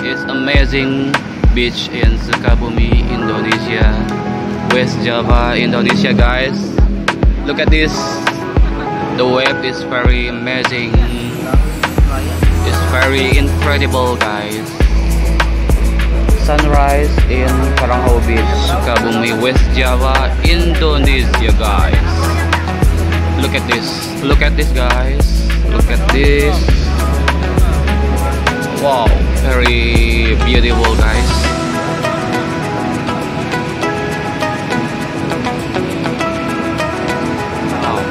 It's amazing beach in Sukabumi, Indonesia, West Java, Indonesia, guys. Look at this. The wave is very amazing. It's very incredible, guys. Sunrise in Karanghaw Beach, Sukabumi, West Java, Indonesia, guys. Look at this. Look at this, guys. Look at this. Wow, very beautiful, guys. Wow.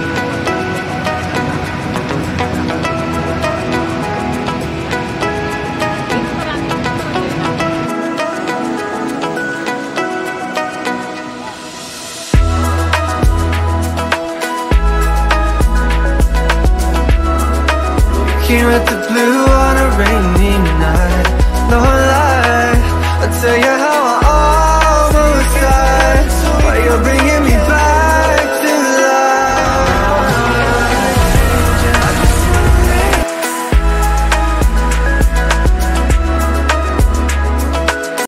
Looking at the blue